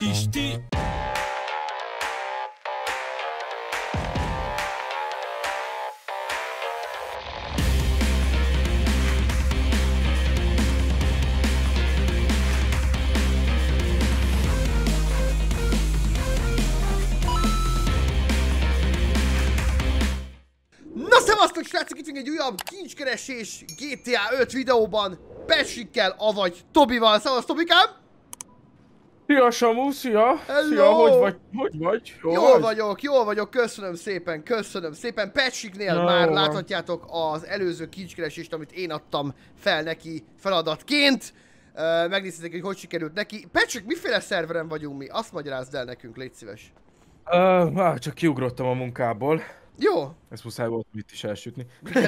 Pisti. Na szevasztok srácok, itt egy újabb kincskeresés GTA 5 videóban Patrickkel, avagy Tobival. Szevasz Tobikám! Szia Samu, szia! Hello! Szia, hogy vagy? Hogy vagy? Jól vagyok, köszönöm szépen. Patricknél már láthatjátok az előző kincskeresést, amit én adtam fel neki feladatként. Megnéztétek, hogy sikerült neki. Patrick, miféle szerveren vagyunk mi? Azt magyarázd el nekünk, légy szíves. Csak kiugrottam a munkából. Jó. Ezt muszáj volt itt is elsütni.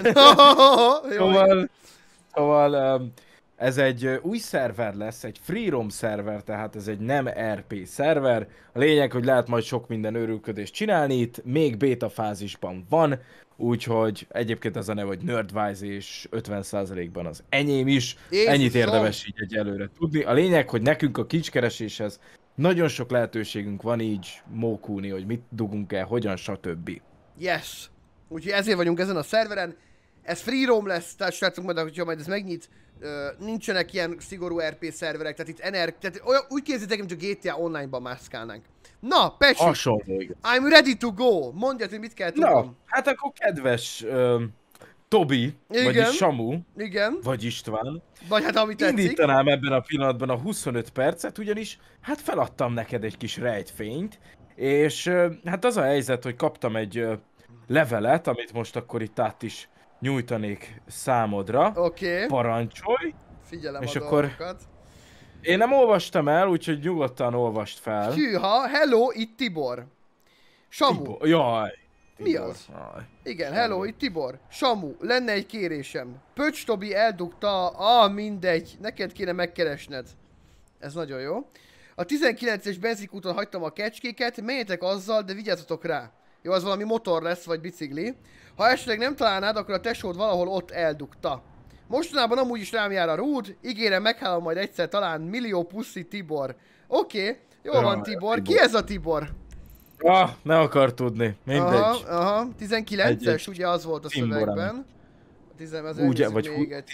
Jó. Szóval ez egy új szerver lesz, egy free roam szerver, tehát ez egy nem RP szerver. A lényeg, hogy lehet majd sok minden őrülködést csinálni itt, még beta fázisban van, úgyhogy egyébként ez a neve, hogy Nerdwise, és 50%-ban az enyém is. Jézusom. Ennyit érdemes így egyelőre tudni. A lényeg, hogy nekünk a kincskereséshez nagyon sok lehetőségünk van így mókulni, hogy mit dugunk el, hogyan, stb. Yes. Úgyhogy ezért vagyunk ezen a szerveren. Ez free roam lesz, tehát srácok, hogyha majd ez megnyit, nincsenek ilyen szigorú RP szerverek, tehát itt tehát úgy képzeljétek, mint a GTA Online-ban mászkálnánk. Na, Patrick, Hasonló. I'm ready to go. Mondjad, hogy mit kell tudnom. Na, hát akkor kedves Tobi, vagyis Samu, igen, vagy István, vagy hát amit tetszik. indítanám ebben a pillanatban a 25 percet, ugyanis hát feladtam neked egy kis rejtfényt, és hát az a helyzet, hogy kaptam egy levelet, amit most akkor itt át is nyújtanék számodra. Oké. Parancsolj! Figyelem és a akkor dolgokat. Én nem olvastam el, úgyhogy nyugodtan olvast fel. Hűha, hello, itt Tibor. Samu. Tibor. Jaj. Mi az? Jaj. Igen, hello, itt Tibor. Samu, lenne egy kérésem. Pöcs Tobi eldugta, mindegy, neked kéne megkeresned. Ez nagyon jó. A 19-es benzinkúton hagytam a kecskéket, menjetek azzal, de vigyázzatok rá. Jó, az valami motor lesz, vagy bicikli. Ha esetleg nem találnád, akkor a tesód valahol ott eldugta. Mostanában amúgy is rám jár a rúd, ígérem, meghálom majd egyszer, talán millió puszi Tibor. Oké, jól van Tibor. Ki ez a Tibor? Ne akar tudni, mindegy. Aha, 19-es, ugye az volt a szövegben. Ugye, vagy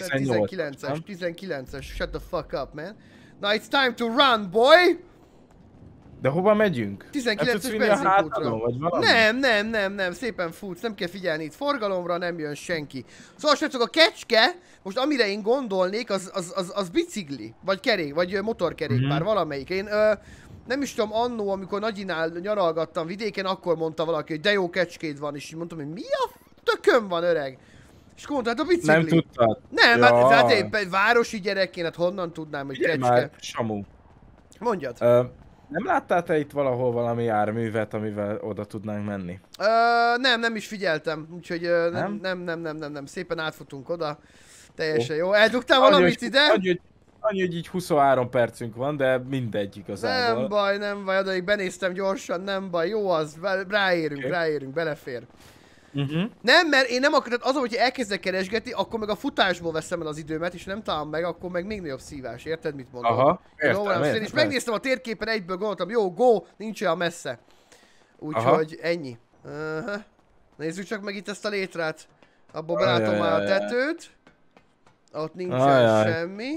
19-es, shut the fuck up, man. Na, it's time to run, boy! De hova megyünk? 19-es benzinkútra. Nem, szépen futsz, nem kell figyelni itt forgalomra, nem jön senki. Szóval srácok, a kecske, most amire én gondolnék, az bicikli, vagy kerék, vagy motorkerékpár, valamelyik. Én nem is tudom, annó, amikor Nagyinál nyaralgattam vidéken, akkor mondta valaki, hogy de jó kecskéd van, és így mondtam, hogy mi a tököm van, öreg? És akkor mondta, hát a bicikli. Nem tudtad? Nem, ja. Hát éppen városi gyerekként, hát honnan tudnám, hogy kecske. Már, Samu. Mondjad. Nem láttál te itt valahol valami járművet, amivel oda tudnánk menni? Nem is figyeltem, úgyhogy nem, szépen átfutunk oda. Teljesen jó. Eldugtál valamit ide? Annyi, hogy így 23 percünk van, de mindegy igazából. Nem baj, odaig benéztem gyorsan, nem baj, jó az, ráérünk, belefér. Nem, mert én nem akartam, az, hogyha elkezdek keresgetni, akkor meg a futásból veszem el az időmet, és nem találom meg, akkor meg még nagyobb szívás, érted, mit mondom? Aha, értem. És megnéztem a térképen egyből, gondoltam, jó, go, nincs olyan messze. Úgyhogy ennyi. Nézzük csak meg itt ezt a létrát. Abból belátom már a tetőt. Ott nincsen semmi.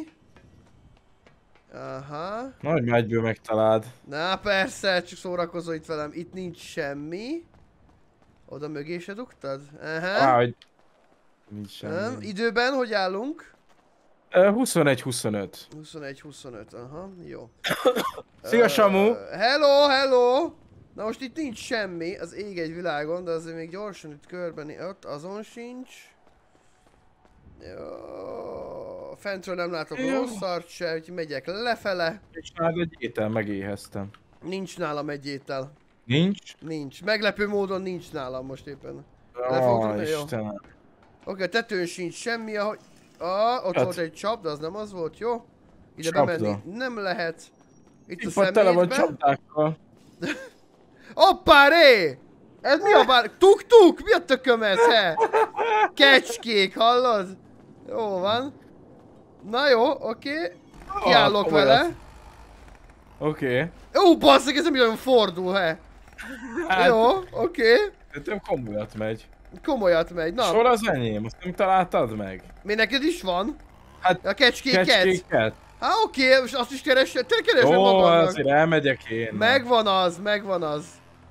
Aha. Nagy megyből megtaláld. Na persze, csak szórakozó itt velem. Itt nincs semmi. Oda mögé se dugtad? Hogy nincs semmi. Időben hogy állunk? 21-25. 21-25, aha, jó. Szia Samu! Hello! Na most itt nincs semmi, az ég egy világon, de azért még gyorsan itt körben, ott azon sincs. Jó. Fentről nem látok rossz szart se, úgyhogy megyek lefele. És nálad egy étel, megéheztem. Nincs nálam egy étel. Nincs? Nincs. Meglepő módon nincs nálam most éppen. Istenem. Oké, a tetőn sincs semmi, ahogy... ott volt egy csap, de az nem az volt, jó? Ide bemenni nem lehet. Itt a szemétben. Tele van csapdákkal. Hoppá ré! Ez mi a bár... Tuk-tuk! Mi a tököm ez, he? Kecskék, hallod? Jó van. Na jó, oké. Kiállok vele. Oké. Ó, basszak, ez nem nagyon fordul, he. Hát, Jó, oké. Szerintem komolyat megy. Komolyat megy, na. Sor az enyém, azt nem találtad meg? Mi neked is van? Hát, A kecskéket? kecskéket. Há, oké, most azt is keresed? Te keresed Jó, magadnak. azért elmegyek én. Megvan az, megvan az.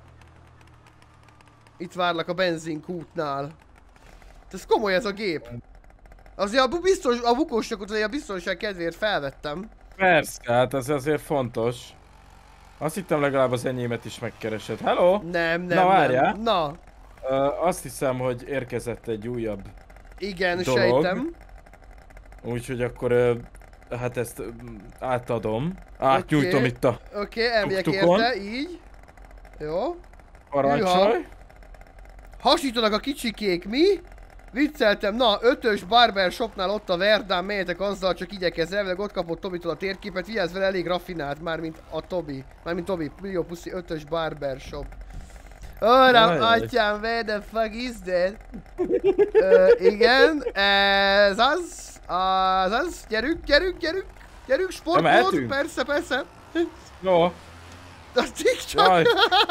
Itt várlak a benzinkútnál. Ez komoly ez a gép. Azért a bukósokot azért a biztonság kedvéért felvettem. Persze, hát ez azért fontos. Azt hittem legalább az enyémet is megkeresed. Hello? Nem, nem, Na várjál. nem. Na, Azt hiszem, hogy érkezett egy újabb igen, dolog. sejtem. Úgyhogy akkor hát ezt átadom. Átnyújtom Oké. itt a Oké, elmegyek tuktukon. érte, így. Jó. parancsolj. Hasítanak a kicsikék, mi? Vicceltem, na, 5-ös barber shopnál ott a Verdán, melyetek azzal, csak igyekez, elvileg ott kapott Tobitól a térképet, vigyázz vele, elég raffinált, mármint a Tobi. Mármint Tobi, millió puszi, 5-ös barber shop. Öram, atyám, where the fuck is that? Igen, ez az, gyerünk, sportmód, persze. Jó. A TikTok! Jaj.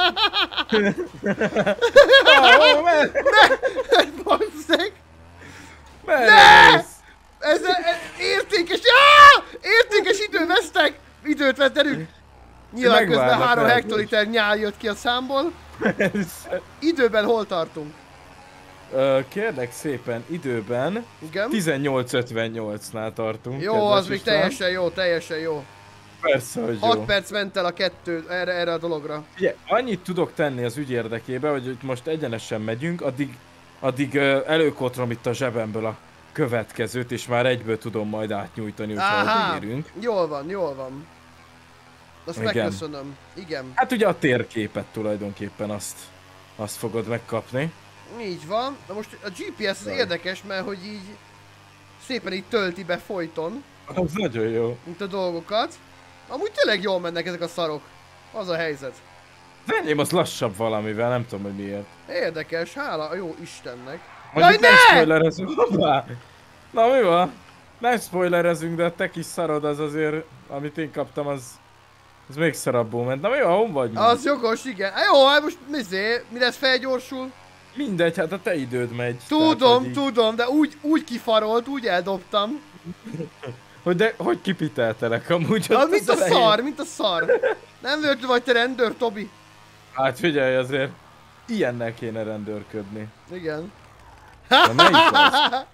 Basszeg! Merre mész? Ez értékes, értékes időt vesztek! Időt vettelünk! Nyilván közben 3 hektoliter nyál jött ki a számból. Időben hol tartunk? Kérlek szépen, időben Igen? 18:58-nál tartunk. Jó, az még teljesen jó. Persze, hogy jó. 6 perc ment el a 2 erre a dologra. Ugye, annyit tudok tenni az ügy érdekében, hogy itt most egyenesen megyünk, addig előkotrom itt a zsebemből a következőt, és már egyből tudom majd átnyújtani, hogyha érünk. Jól van. Azt igen. Megköszönöm. Igen. Hát ugye a térképet tulajdonképpen azt fogod megkapni. Így van. Na most a GPS az érdekes, mert hogy így szépen így tölti be folyton. Az nagyon jó. Mint a dolgokat. Amúgy tényleg jól mennek ezek a szarok. Az a helyzet. Az enyém az lassabb valamivel, nem tudom, hogy miért. Érdekes, hála a jó Istennek. Mondjuk nem spoilerezünk. Na mi van? Nem spoilerezünk, de a te kis szarod az azért, amit én kaptam, az még szarabbul ment. Na mi van, hon vagy már? Az jogos, igen. Jó, hát most mi lesz, felgyorsul? Mindegy, hát a te időd megy. Tudom, de úgy kifarolt, úgy eldobtam. Hogy kipiteltelek amúgy? Mint a szar. Nem vagy te rendőr, Tobi? Hát figyelj azért. Ilyennel kéne rendőrködni. Igen. Na melyik az?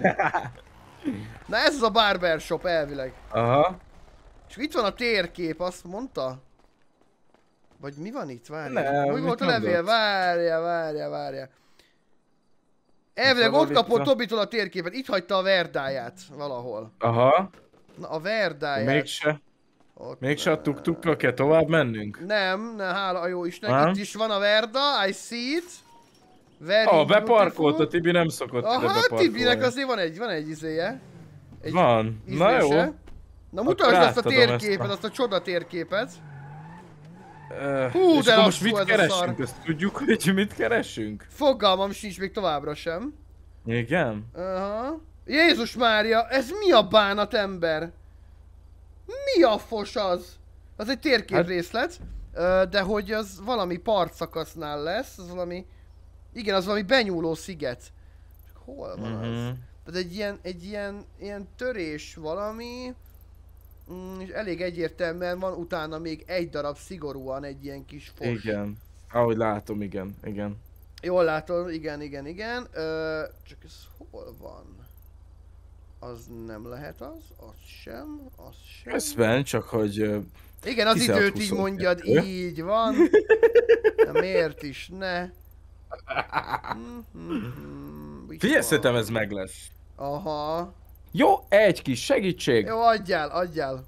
Na ez az a barber shop elvileg. Aha. És itt van a térkép, azt mondta? Vagy mi van itt? Várjál. Úgy volt a levél? Várja. Elvileg ott kapott Tobitól a térképet, itt hagyta a verdáját valahol. Aha. Na a verdáját. Mégse a tuk-tukkal kell tovább mennünk? Nem, hála a jó Isten, itt is van a verda, I see it. Beparkolt, a Tibi nem szokott ide beparkolni. Tibinek azért van egy izéje. Van, na jó. Na mutasd azt a térképet, azt a csoda térképet. Hú, de most mit keresünk? Ezt tudjuk, hogy mit keresünk? Fogalmam sincs még továbbra sem. Igen? Aha. Jézus Mária, ez mi a bánat ember? Mi a fos az? Az egy térképrészlet, de hogy az valami partszakasznál lesz, az valami... Igen, az valami benyúló sziget. Hol van az? Tehát egy ilyen törés valami... és elég egyértelműen van utána még egy darab szigorúan egy ilyen kis fos. Igen. Ahogy látom, igen. Jól látom, igen. Csak ez hol van? Az nem lehet az sem. Közben csak, hogy... Igen, az időt így mondjad, így van. De miért is ne? Figyelj, szerintem ez meg lesz. Aha. Jó, egy kis segítség. Jó, adjál.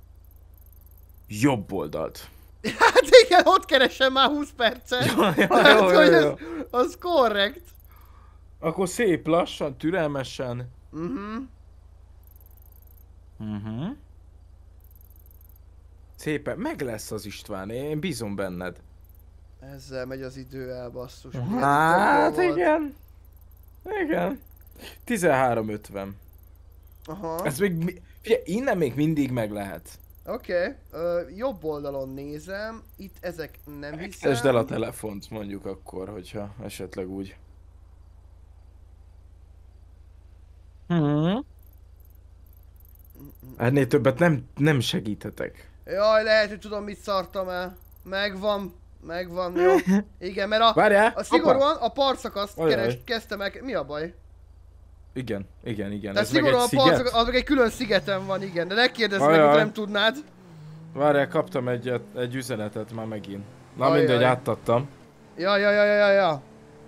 Jobb oldalt. Hát igen, ott keresem már 20 percet. Jó. Az korrekt. Akkor szép lassan, türelmesen. Szépen, meg lesz az István, én bízom benned. Ezzel megy az idő el, basszus. Hát igen. 13:50. Aha. Ez még, figyelj, innen még mindig meg lehet. Oké, jobb oldalon nézem, itt ezek nem hiszem. Kezd el a telefont mondjuk akkor, hogyha esetleg úgy. Ennél többet nem segíthetek. Jaj, lehet, hogy tudom, mit szartam el. Megvan, jó. Igen, mert Várjál! a szigorúan a partszakaszt Ajaj. kezdtem meg. Mi a baj? Igen. Tehát Ez meg egy szigorúan a sziget? partszakasz, az meg egy külön szigeten van, igen. De ne kérdezz meg, Ajaj. hogy nem tudnád. Várjál, kaptam egy üzenetet már megint. Na Ajaj. mindegy, átadtam. Ja.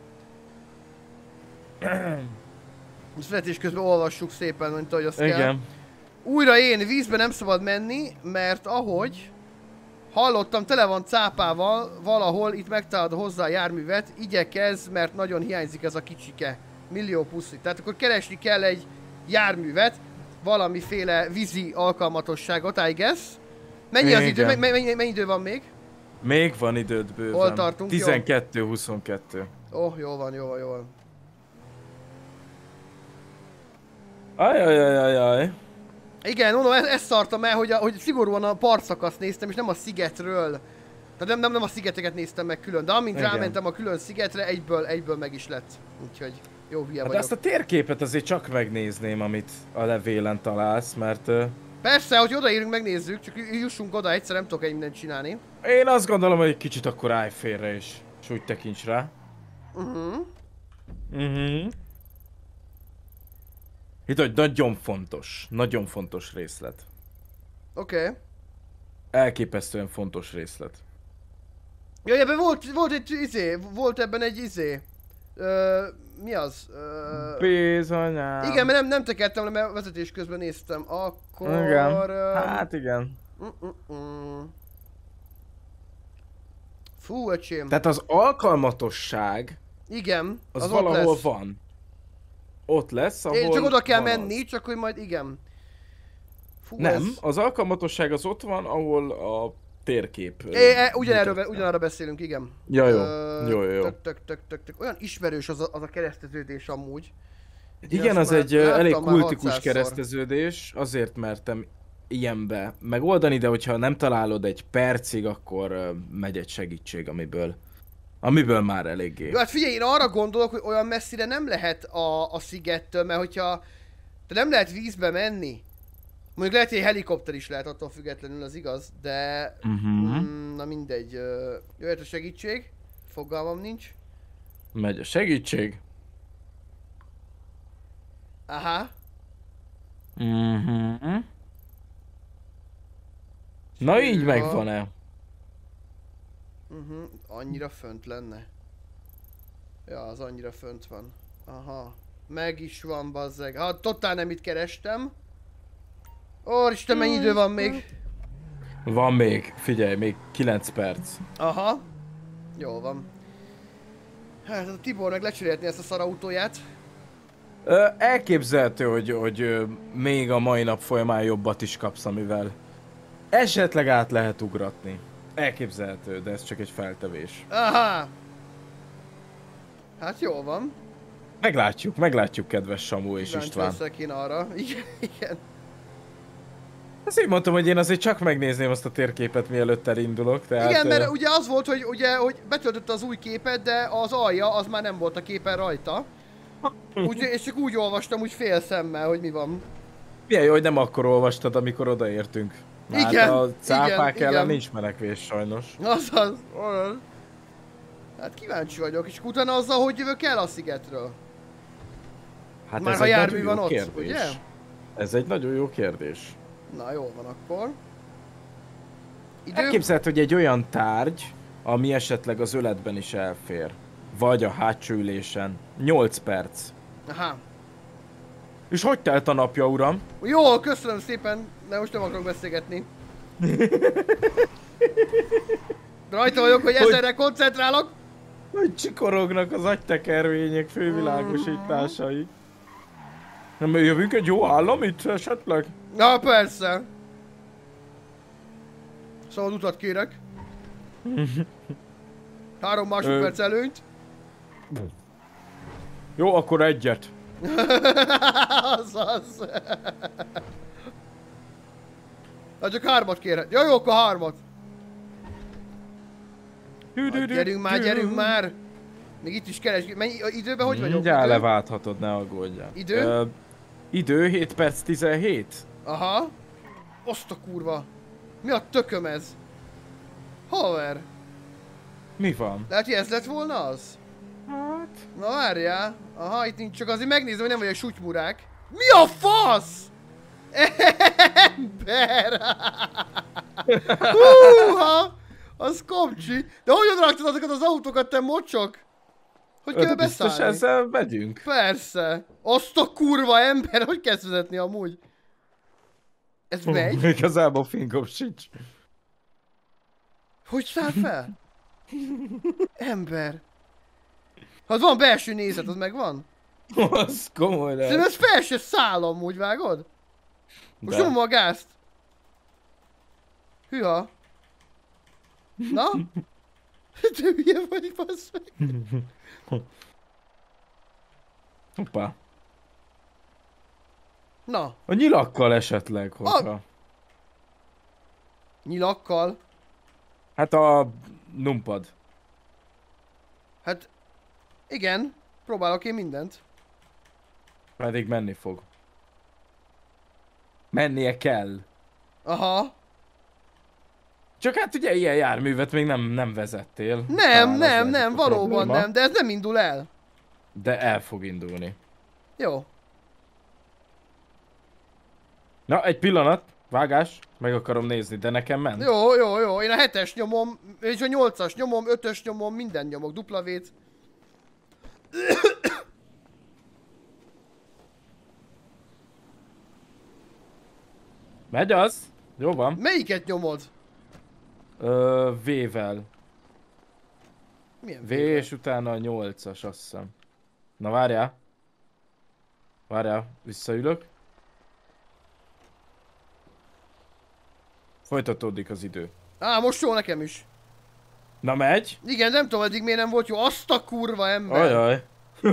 Most vezetés közben olvassuk szépen, mint ahogy azt kell. Igen. Újra én, vízbe nem szabad menni, mert ahogy hallottam, tele van cápával, valahol itt megtalálod hozzá a járművet, igyekezz, mert nagyon hiányzik ez a kicsike. Millió puszi. Tehát akkor keresni kell egy járművet, valamiféle vízi alkalmatosságot, I guess. Mennyi az idő? Igen. Mennyi idő van még? Még van időd bőven. Hol tartunk? 12-22. Jó van. Ajajajajaj. Igen, mondom, ezt szartam el, hogy szigorúan a partszakaszt néztem, és nem a szigetről. Tehát nem a szigeteket néztem meg külön, de amint Igen. rámentem a külön szigetre, egyből meg is lett. Úgyhogy jó hülye De vagyok. ezt a térképet azért csak megnézném, amit a levélen találsz, mert Persze, hogy odaérünk, megnézzük, csak jussunk oda, egyszer nem tudok egy mindent csinálni. én azt gondolom, hogy egy kicsit akkor állj félre és úgy tekints rá. Itt egy nagyon fontos részlet. Oké. Elképesztően fontos részlet. Ja, ebben volt ebben egy mi az? Bizonyám. Igen, mert nem tekertem le, mert vezetés közben néztem. Akkor... Igen. Hát igen. Fú, öcsém. Tehát az alkalmatosság Igen, az ott valahol lesz. van. Ott lesz, ahol Én csak oda kell van menni, az. csak hogy majd igen. Fú, Nem, az alkalmatosság az ott van, ahol a térkép. ugyanarra beszélünk, igen. Ja, jó. Jó. Tök. Olyan ismerős az a kereszteződés amúgy. Igen, azt az már egy láttam elég már kultikus 600-szor. kereszteződés, azért mertem ilyenbe megoldani, de hogyha nem találod egy percig, akkor megy egy segítség, amiből már eléggé. Jó, hát figyelj, én arra gondolok, hogy olyan messzire nem lehet a szigettől, mert hogyha te nem lehet vízbe menni, mondjuk lehet, hogy egy helikopter is lehet, attól függetlenül az igaz, de na mindegy, jöhet a segítség, fogalmam nincs. Megy a segítség. Aha. Na így megvan-e? Annyira fönt lenne. Ja, az annyira fönt van. Aha. Meg is van, bazzeg. Ha totál nem itt kerestem. Isten, mennyi idő van még? Van még, figyelj, még 9 perc. Aha. Jól van. Hát a Tibor meg lecserélhetné ezt a szarautóját. Elképzelhető, hogy még a mai nap folyamán jobbat is kapsz, amivel esetleg át lehet ugratni. Elképzelhető, de ez csak egy feltevés. Aha. Hát jól van. Meglátjuk, kedves Samu és Kíváncsi István. leszek én arra. Igen. Ezt így mondtam, hogy én azért csak megnézném azt a térképet, mielőtt elindulok, tehát... Igen, mert ugye az volt, hogy betöltötte az új képet, de az alja az már nem volt a képen rajta. És csak úgy olvastam, úgy fél szemmel, hogy mi van. Milyen jó, hogy nem akkor olvastad, amikor odaértünk. Hát Igen, a cápák igen, ellen igen. nincs menekvés sajnos. Azaz. Hát kíváncsi vagyok, és utána azzal, hogy jövök el a szigetről. Hát Már ez ha egy jármű nagyon van jó ott, kérdés. ugye? Ez egy nagyon jó kérdés. Na jó van akkor. Idő? Elképzelhető, hogy egy olyan tárgy, ami esetleg az öletben is elfér. Vagy a hátsó ülésen. 8 perc. Aha. És hogy telt a napja, uram? Jó, köszönöm szépen, de most nem akarok beszélgetni. Rajta vagyok, hogy ezerre koncentrálok. Hogy csikorognak az agytekervények fővilágosításai. Nem jövünk egy jó államit esetleg? Na persze. Szabad utat kérek. 3 másodperc előnyt. Jó, akkor egyet. Hát csak 3-at kérhet. Jó, jó, akkor 3-at. Hát gyerünk már! Még itt is keres. Mennyi időben hogy vagyok? Mindjárt leválthatod, ne aggódjál. Idő? Idő 7 perc 17. Aha. Azt a kurva. Mi a tököm ez? Haver. Mi van? Lehet, hogy ez lett volna az? Hát... Na várjál. Aha, itt nincs, csak azért megnézem, hogy nem vagyok sutymurák. Mi a fasz? Ember! Húha! Az komcsi. De hogyan raktad azokat az autókat, te mocsok? Hogy kell beszállni? Biztos ezzel megyünk. Persze. Azt a kurva ember, hogy kezd vezetni amúgy? Ez megy? Igazából fingom sincs. Hogy száll fel? Ember. Hát van belső nézet, az megvan? Az komoly lehet. Szerintem ez fel se száll amúgy, vágod? Most nyomom a gázt. Hűha. Na? Te hülye vagy, bassz meg. Hoppá. Na. A nyilakkal esetleg, hogyha... Nyilakkal? Hát a numpad. Hát... Igen. Próbálok én mindent. Pedig menni fog. Mennie kell. Aha. Csak hát ugye ilyen járművet még nem vezettél. Nem, valóban nem, de ez nem indul el. De el fog indulni. Jó. Na, egy pillanat. Vágás. Meg akarom nézni, de nekem ment. Jó. Én a 7-es nyomom, és a 8-as nyomom, 5-ös nyomom, minden nyomok, W-t. Megy az? Jó van. Melyiket nyomod? V-vel. Milyen V és utána a 8-as, azt hiszem. Na várjál. Várjál, visszaülök. Folytatódik az idő. Á, most jó nekem is. Na megy. Igen, nem tudom, eddig miért nem volt jó. Azt a kurva ember. Ajaj.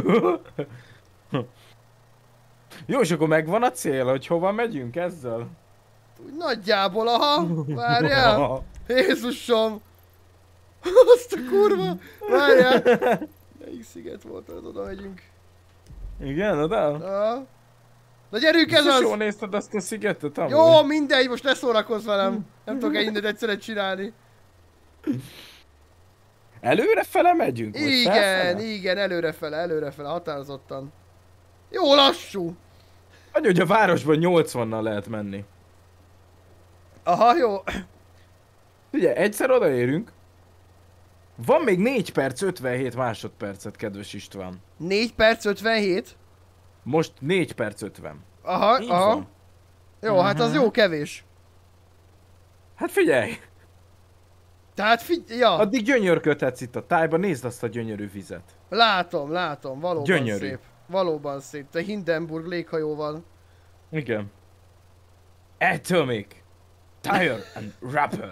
Jó, és akkor megvan a cél, hogy hova megyünk ezzel? Úgy nagyjából, aha. Várjál. Jézusom. Azt a kurva. Várjál. Melyik sziget volt, hogy oda megyünk? Igen, oda? Aha. Na gyerünk, ez az! Jól nézted azt a szigetet, amúgy? Jó, mindegy, most ne szórakozz velem. Nem tudok mindent egyszerre csinálni. Előrefele megyünk? Igen, előrefele, határozottan. Jó lassú. Annyi, hogy a városban 80-nal lehet menni. Aha, jó. Ugye, egyszer odaérünk. Van még 4 perc 57 másodpercet, kedves István. 4 perc 57? Most 4 perc 50. Aha, Így aha. van. Jó, hát az jó kevés. Hát figyelj! Tehát ja. Addig gyönyörködhetsz itt a tájban, nézd azt a gyönyörű vizet. Látom, valóban Gyönyörű. szép. Valóban szép, te Hindenburg léghajóval. Igen. Atomic. Tire and rubber.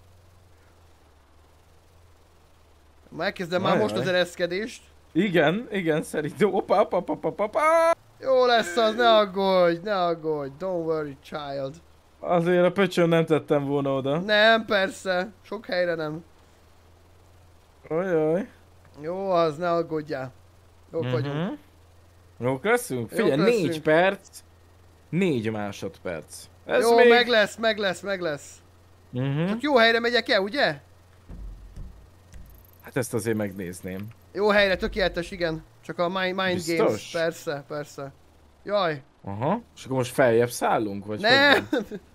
Már elkezdem már most az ereszkedést. Igen, szerintem. Opa. Jó lesz az, ne aggódj, don't worry child. Azért a pöcsön nem tettem volna oda. Nem, persze, sok helyre nem. Ajaj. Jó az, ne aggódjál. Jók vagyunk. Jók leszünk? Figyelj, 4 perc, 4 másodperc. Ez jó, még... meg lesz. Csak jó helyre megyek el, ugye? Hát ezt azért megnézném. Jó helyre, tökéletes, igen. Csak a mind Biztos? games, persze. Jaj. Aha, és akkor most feljebb szállunk, vagy Nem!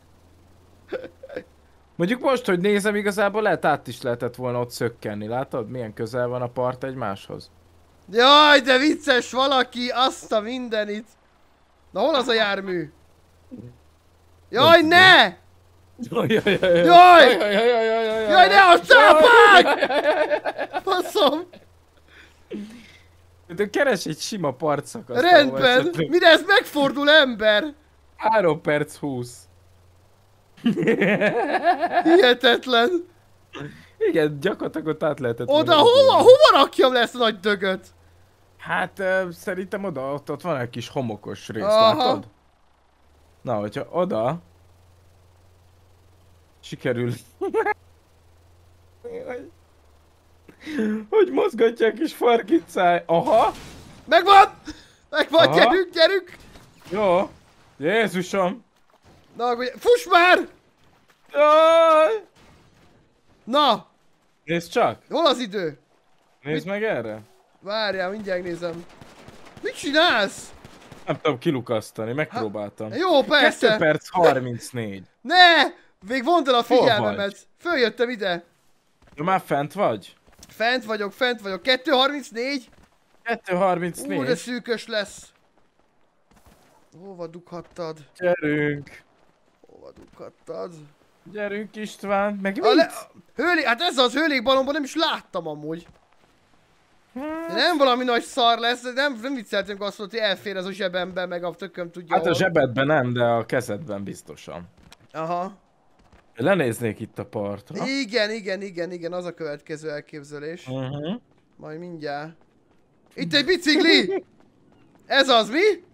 Mondjuk most, hogy nézem, igazából át is lehetett volna ott szökkenni, látod? Milyen közel van a part egymáshoz. Jaj, de vicces valaki, azt a mindenit. Na hol az a jármű? Jaj, ne! Jaj, ne a cápák! Faszom! Keres egy sima partszakaszt. Rendben! Mire ez megfordul, ember? 3 perc 20. Hihetetlen! Igen, gyakorlatilag ott át lehetett. Oda hova rakjam le ezt a nagy dögöt? Hát szerintem ott van egy kis homokos rész, látod? Na, hogyha oda... Sikerül. Hogy mozgatja a kis farkicáj. Aha! Megvan! Megvan, Aha. gyerünk, gyerünk! Jó. Jézusom! Na, fuss már! Jaj! Na! Nézd csak! Hol az idő? Nézd meg erre! Várjál, mindjárt nézem. Mit csinálsz? Nem tudom kilukasztani, megpróbáltam. Jó, 2 persze! perc 34. Ne! Még vondd el a Hol figyelmemet. Följöttem ide. De már fent vagy? Fent vagyok, fent vagyok. 2.34. 2.34. Ú, de szűkös lesz. Hova dughattad? Gyerünk! Hova dughattad? Gyerünk István, meg A mit? hát ez az hőlékbalomban nem is láttam amúgy. De nem valami nagy szar lesz, de nem vicceltünk azt, hogy elfér ez a zsebembe, meg a tököm tudja. Hát a zsebedben nem, de a kezedben biztosan. Aha. Lenéznék itt a partra. Igen, az a következő elképzelés. Uh-huh. Majd mindjárt. Itt egy bicikli! Ez az, mi?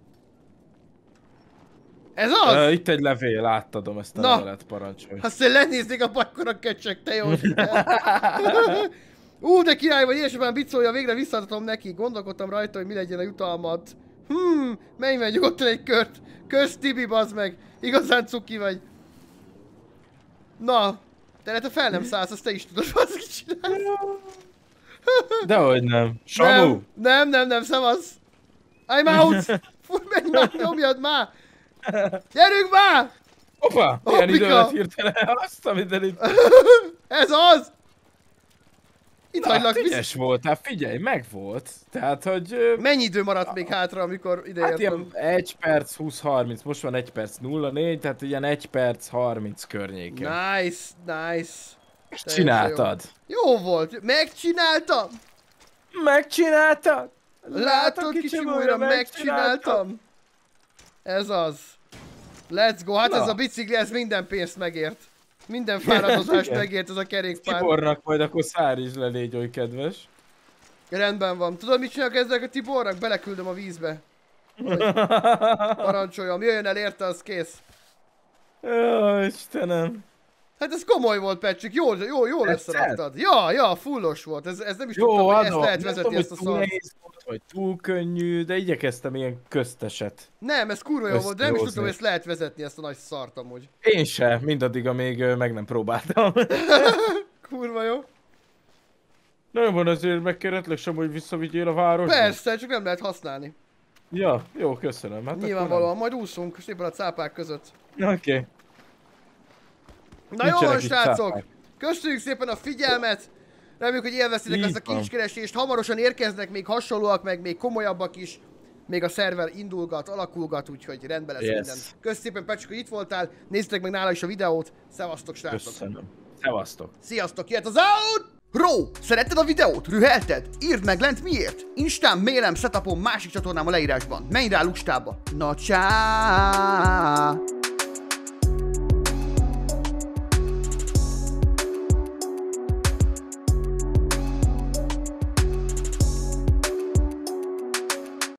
Ez az? Itt egy levél, átadom ezt a levelet, parancsolj. Azt én lenéznék a pakkora kecsek, te jó. De király vagy, édesapám bicolja, végre visszaadhatom neki. Gondolkodtam rajta, hogy mi legyen a jutalmat. Menj meg nyugodtan egy kört. Kösz Tibi, bazd meg. Igazán cuki vagy. Na, te lehet, ha fel nem szállsz, azt te is tudod, az ki csinálsz. Dehogy nem. Samu! Nem, szevasz. I'm out! Fúj, menj már, nyomjad már! Gyerünk már! Hoppá! Milyen idő lett hirtelen, azt a mindenit. Ez az! Itt hagylak vissza. Ügyes voltál, figyelj, meg volt. Tehát, hogy... Mennyi idő maradt még hátra, amikor ideértem? Hát ilyen 1 perc 20-30, most van 1 perc 04, tehát ilyen 1 perc 30 környéken. Nice. Csináltad. Jó volt, megcsináltam! Megcsináltad? Látod kicsim, újra megcsináltam! Ez az. Let's go, hát ez a bicikli, ez minden pénzt megért. Minden fáradozást megért ez a kerékpár. Tibornak majd akkor szárítsd le, légy oly kedves. Rendben van. Tudod mit csinálok ezzel a Tibornak? Beleküldöm a vízbe. Parancsoljam, jöjjön el érte, az kész. Jó, Istenem. Hát ez komoly volt, Pecsik, jól összeraktad. Ja, fullos volt, ez nem is jó, tudtam, hogy ezt lehet vezetni, ezt a szart. Vagy túl könnyű, de igyekeztem ilyen közteset. Nem, ez kurva jó volt, de nem is tudtam, hogy ezt lehet vezetni, ezt a nagy szart amúgy. Én se, mindaddig, amíg meg nem próbáltam. Kurva jó. Nagyon van, azért megkérhetlek sem, hogy visszavigyél a városba? Persze, csak nem lehet használni. Ja, jó, köszönöm. Hát nyilvánvalóan, majd úszunk szépen a cápák között. Oké. Na jó van, srácok! Köszönjük szépen a figyelmet! Reméljük, hogy élveztétek ezt a kincskeresést. Hamarosan érkeznek még hasonlóak, meg még komolyabbak is. Még a szerver indulgat, alakulgat, úgyhogy rendben lesz minden. Köszönjük szépen, Pecsik, hogy itt voltál. Nézzetek meg nála is a videót. Szevasztok, srácok! Köszönöm. Szevasztok! Sziasztok, jöhet az outro! Szeretted a videót? Rühelted? Írd meg lent miért? Instán, mailem, setupom, másik csatornám a leírásban. Menj rá lustába! Na csá!